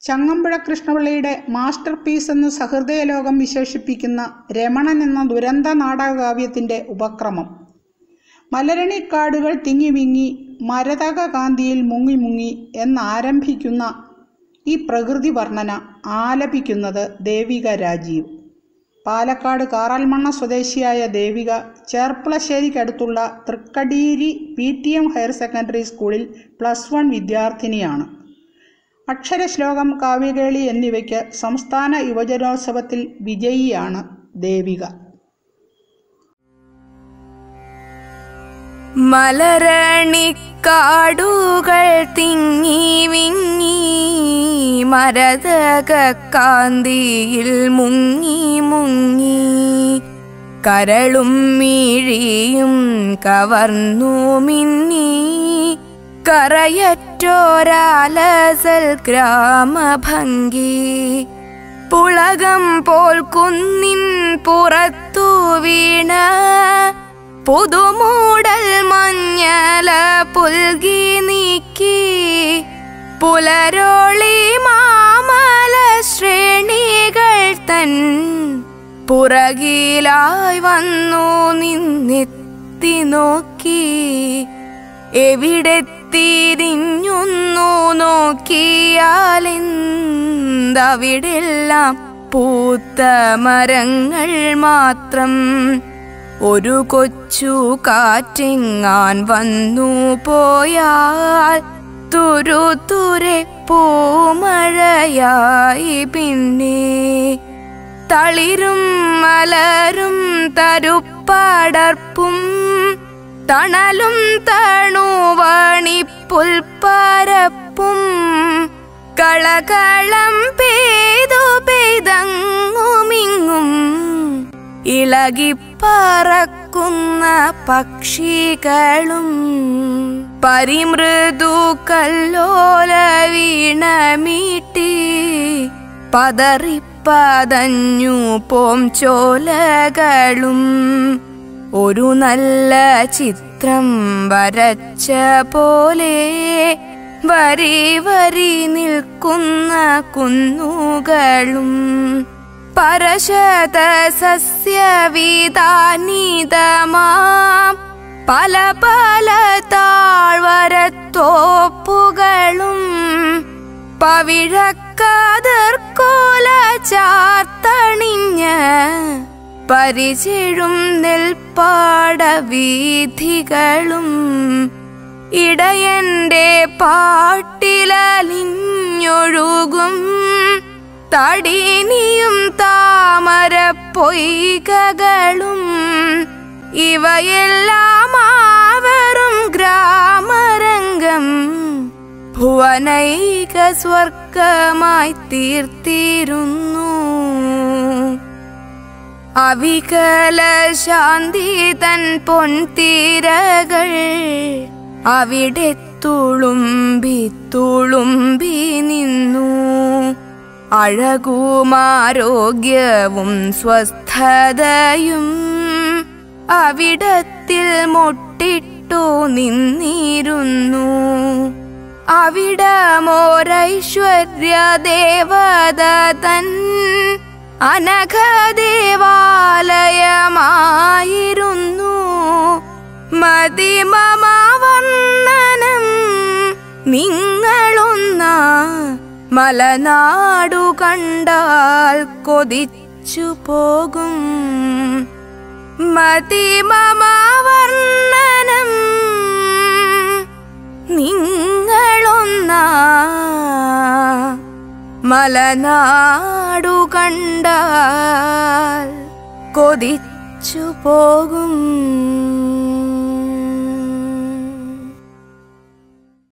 Changampuzha കൃഷ്ണപിള്ളയുടെ master piece എന്ന് സഹൃദയലോകം വിശേഷിപ്പിക്കുന്ന രമണൻ എന്ന ദുരന്ത നാടകകാവ്യത്തിൻ്റെ ഉപക്രമം. മലരണിക്കാടുകൾ തിങ്ങിവിങ്ങി മരതക കാന്തിയിൽ മുങ്ങി മുങ്ങി എന്നാരംഭിക്കുന്ന ഈ പ്രകൃതി വർണ്ണന ആലപിക്കുന്നത് ദേവിക രാജീവ്. പാലക്കാട് കാറാൽമണ്ണ സ്വദേശിയായ ദേവിക ചേർപ്പളശ്ശേരിക്കടുത്തുള്ള തൃക്കടീരി PTM ഹയർ സെക്കൻഡറി സ്കൂളിൽ +1 വിദ്യാർത്ഥിനിയാണ്. അക്ഷരശ്ലോകം, കാവ്യകേളി എന്നിവയ്ക്ക് സംസ്ഥാന യുവജനോത്സവത്തിൽ വിജയിയാണ് ദേവിക. മലരണിക്കാടുകൾ തിങ്ങി വിങ്ങി മരതക കാന്തിയിൽ മുങ്ങി മുങ്ങി കരളും മിഴിയും കവർന്നു മിന്നി കറയറ്റോരാലസൽ ഗ്രാമഭംഗി പുളകം പോൽ കുന്നിൻ പുറത്തു വീണ പുതുമൂടൽ മഞ്ഞല പുൽകി നീക്കി പുലരോളി മാമല ശ്രേണികൾ തൻ പുറകിലായി വന്നു നിന്നെത്തി നോക്കി എവിടെ തിരിഞ്ഞുന്നു നോക്കിയാലെന്തവിടെല്ലാം പൂത്ത മരങ്ങൾ മാത്രം. ഒരു കൊച്ചു കാറ്റെങ്ങാൻ വന്നു പോയാൽ തുരുതുരെ പൂമഴയായി പിന്നെ തളിരും മലരും തരുപ്പടർപ്പും തണലും തണുവണിപ്പുൽപ്പരപ്പും കളകളം പെയ്തു പെയ്തങ്ങുമിങ്ങും ഇളകിപ്പറക്കുന്ന പക്ഷികളും പരിമൃദു കല്ലോല വീണമീട്ടി പതറിപ്പതഞ്ഞു പോം ചോലകളും ഒരു നല്ല ചിത്രം വരച്ച പോലെ വരി വരി നിൽക്കുന്ന കുന്നുകളും പരശത സസ്യവിധാനിതമാം പല പല താഴ്വരത്തോപ്പുകളും പവിഴക്കതിർക്കോല ചാർത്തണിഞ്ഞ പരിചെഴും നെൽപ്പാടവീഥികളും ഇടയന്റെ പാട്ടിലലിഞ്ഞൊഴുകും തടിനിയും താമര പൊയ്കകളും ഇവയെല്ലാം ആവറും ഗ്രാമരംഗം ഭുവനൈക സ്വർഗമായി തീർത്തിരുന്നു. അവികല ശാന്തി തൻ പൊൻതീരകൾ അവിടെ തുളുമ്പി തുളുമ്പി നിന്നു. അഴകുമാരോഗ്യവും സ്വസ്ഥതയും അവിടത്തിൽ മൊട്ടിട്ടു നിന്നിരുന്നു. അവിടമോരൈശ്വര്യ ദേവത തൻ അനഘദേവാലയമായിരുന്നു. മതിമമാവർണ്ണനം നിങ്ങളൊന്ന മലനാടു കണ്ടാൽ കൊതിച്ചു പോകും. മതിമമാവർണ്ണനം നിങ്ങളൊന്ന മലനാടു കണ്ടാൽ കൊതിച്ചു പോകും.